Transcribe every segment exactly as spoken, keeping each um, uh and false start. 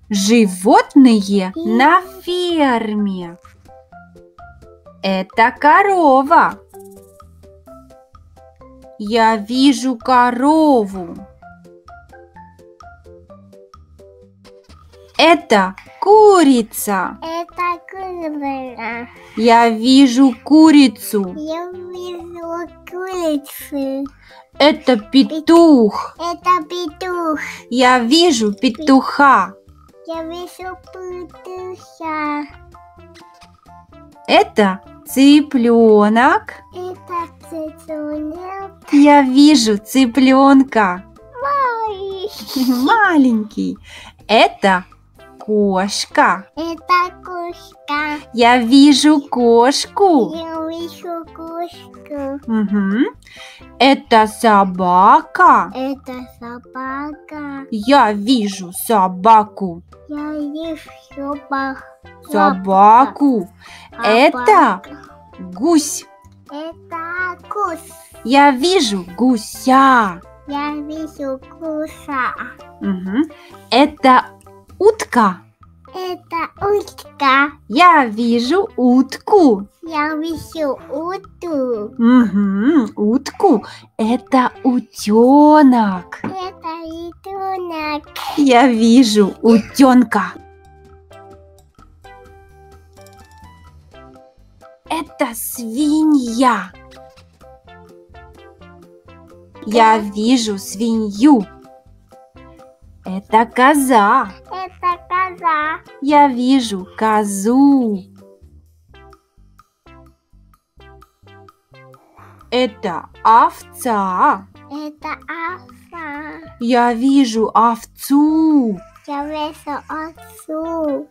Животные на ферме. Это корова. Я вижу корову. Это курица. Это курица. Я вижу курицу. Я вижу курицу. Это петух. Это петух. Я вижу петуха. Я вижу петуха. Это цыпленок. Это цыпленок. Я вижу цыпленка. Ой. Маленький. Это кошка. Это кошка. Я вижу кошку. Я вижу кошку. Угу. Это собака. Это собака. Я вижу собаку. Я вижу собаку. Собаку. Это гусь. Это гусь. Я вижу гуся. Я вижу гуся. Угу. Это утка. Это утка. Я вижу утку. Я вижу утку. Угу. Утку. Это утенок. Это утенок. Я вижу утенка. Это свинья. Я вижу свинью. Это коза. Это коза. Я вижу козу. Это овца. Это овца. Я вижу овцу. Я вижу овцу.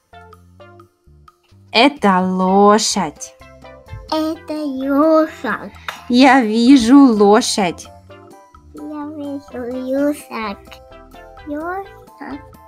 Это лошадь. Это лошадь. Я вижу лошадь. Я вижу лошадь. Лошадь.